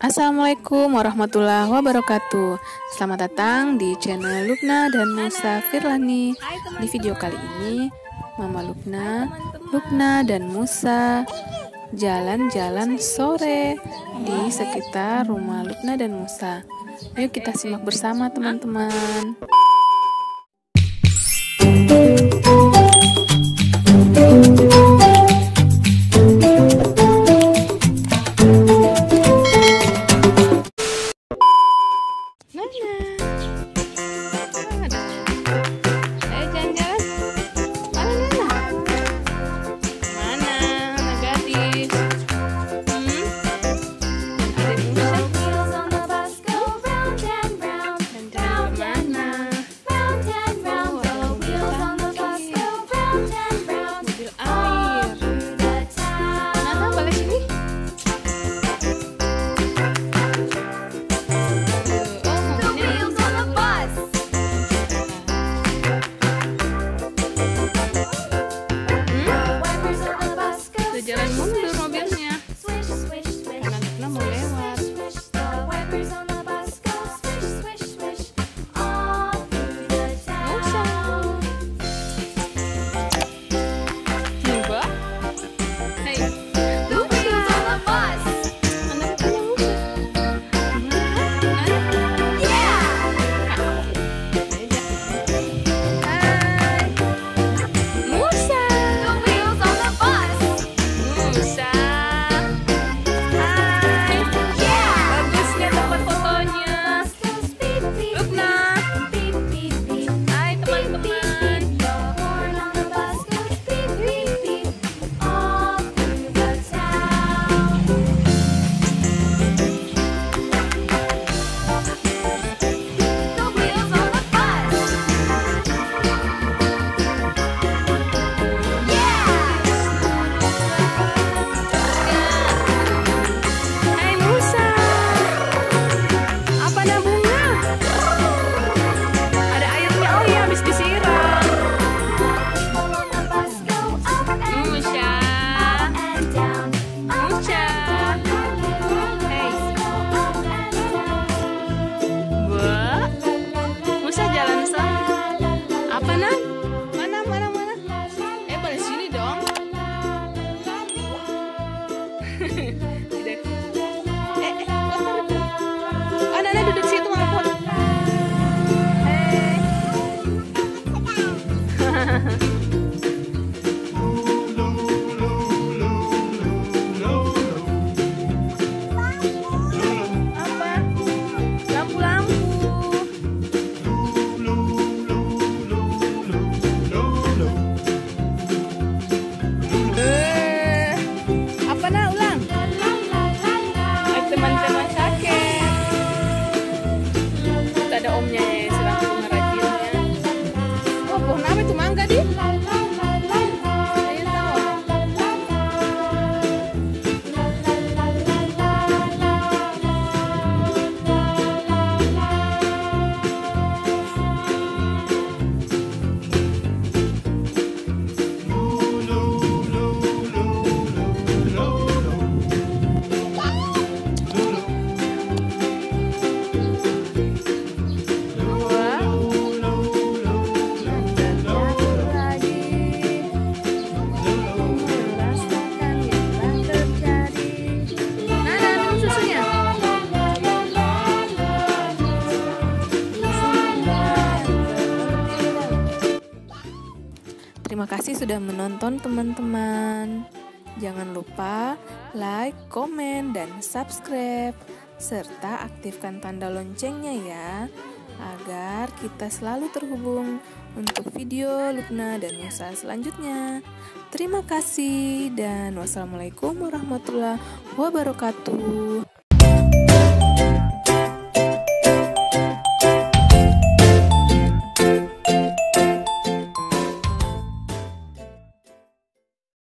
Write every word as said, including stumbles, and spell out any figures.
Assalamualaikum warahmatullahi wabarakatuh. Selamat datang di channel Lubna dan Musa Firlani. Di video kali ini Mama Lubna, Lubna dan Musa jalan-jalan sore di sekitar rumah Lubna dan Musa. Ayo kita simak bersama teman-teman. Jalan mundur mobilnya karena Lubna mau lewat. Musa coba, hey Musa, anak punya Musa. Tidak. Eh, eh, kotor itu. Oh, Nana duduk situ mama foto. Hei. Apa? Lampu-lampu. Teman-teman sakit, kita ada omnya ya, sedang pengrajinnya. Oh, pohon apa itu, mangga di? Saya tahu. Terima kasih sudah menonton teman-teman. Jangan lupa like, komen, dan subscribe. Serta aktifkan tanda loncengnya ya, agar kita selalu terhubung untuk video Lubna dan Musa selanjutnya. Terima kasih dan wassalamualaikum warahmatullahi wabarakatuh.